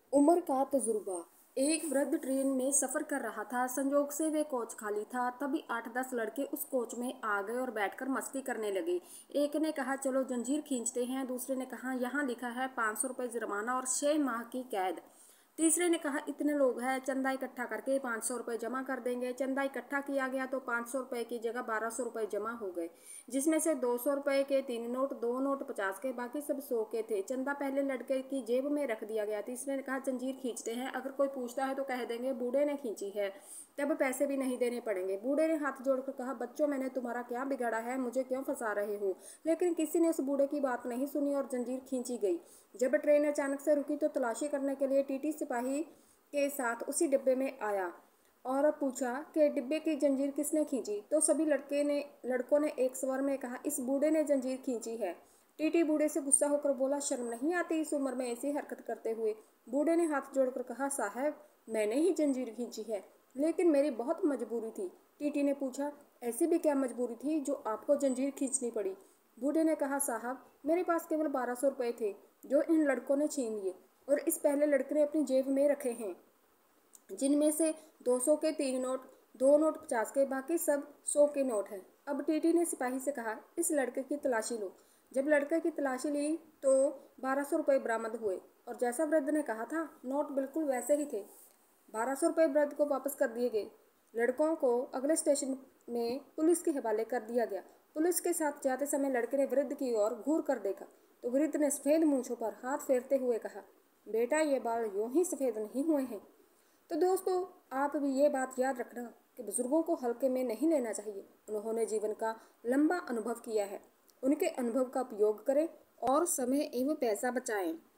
उम्र का तजुर्बा। एक वृद्ध ट्रेन में सफर कर रहा था। संजोग से वे कोच खाली था। तभी 8-10 लड़के उस कोच में आ गए और बैठकर मस्ती करने लगे। एक ने कहा चलो जंजीर खींचते हैं। दूसरे ने कहा यहाँ लिखा है 500 रुपये जुर्माना और 6 माह की कैद। तीसरे ने कहा इतने लोग हैं, चंदा इकट्ठा करके 500 रुपये जमा कर देंगे। चंदा इकट्ठा किया गया तो 500 रुपये की जगह 1200 रुपये जमा हो गए, जिसमें से 200 रुपये के 3 नोट, 2 नोट 50 के, बाकी सब 100 के थे। चंदा पहले लड़के की जेब में रख दिया गया। तीसरे ने कहा जंजीर खींचते हैं, अगर कोई पूछता है तो कह देंगे बूढ़े ने खींची है, तब पैसे भी नहीं देने पड़ेंगे। बूढ़े ने हाथ जोड़कर कहा बच्चों, मैंने तुम्हारा क्या बिगाड़ा है, मुझे क्यों फंसा रहे हो। लेकिन किसी ने उस बूढ़े की बात नहीं सुनी और जंजीर खींची गई। जब ट्रेन अचानक से रुकी तो तलाशी करने के लिए टीटी सिपाही के साथ उसी डिब्बे में आया और पूछा कि डिब्बे की जंजीर किसने खींची। तो सभी लड़कों ने एक स्वर में कहा इस बूढ़े ने जंजीर खींची है। टीटी बूढ़े से गुस्सा होकर बोला शर्म नहीं आती इस उम्र में ऐसी हरकत करते हुए। बूढ़े ने हाथ जोड़कर कहा साहब, मैंने ही जंजीर खींची है, लेकिन मेरी बहुत मजबूरी थी। टीटी ने पूछा ऐसी भी क्या मजबूरी थी जो आपको जंजीर खींचनी पड़ी। बूढ़े ने कहा साहब, मेरे पास केवल 1200 रुपये थे जो इन लड़कों ने छीन लिए, और इस पहले लड़के ने अपनी जेब में रखे हैं, जिनमें से 200 के 3 नोट, 2 नोट 50 के, बाकी सब 100 के नोट हैं। अब टीटी ने सिपाही से कहा इस लड़के की तलाशी लो। जब लड़के की तलाशी ली तो 1200 रुपये बरामद हुए, और जैसा वृद्ध ने कहा था नोट बिल्कुल वैसे ही थे। 1200 रुपये वृद्ध को वापस कर दिए गए। लड़कों को अगले स्टेशन में पुलिस के हवाले कर दिया गया। पुलिस के साथ जाते समय लड़के ने वृद्ध की ओर घूर कर देखा तो वृद्ध ने सफ़ेद मूंछों पर हाथ फेरते हुए कहा बेटा, ये बाल यूं ही सफ़ेद नहीं हुए हैं। तो दोस्तों, आप भी ये बात याद रखना कि बुजुर्गों को हल्के में नहीं लेना चाहिए। उन्होंने जीवन का लंबा अनुभव किया है। उनके अनुभव का उपयोग करें और समय एवं पैसा बचाएं।